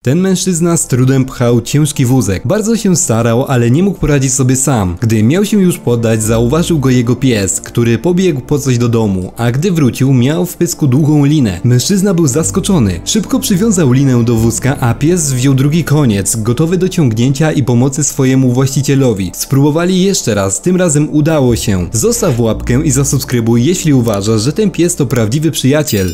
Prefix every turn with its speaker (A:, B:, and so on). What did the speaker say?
A: Ten mężczyzna z trudem pchał ciężki wózek. Bardzo się starał, ale nie mógł poradzić sobie sam. Gdy miał się już poddać, zauważył go jego pies, który pobiegł po coś do domu, a gdy wrócił, miał w pysku długą linę. Mężczyzna był zaskoczony. Szybko przywiązał linę do wózka, a pies wziął drugi koniec, gotowy do ciągnięcia i pomocy swojemu właścicielowi. Spróbowali jeszcze raz, tym razem udało się. Zostaw łapkę i zasubskrybuj, jeśli uważasz, że ten pies to prawdziwy przyjaciel.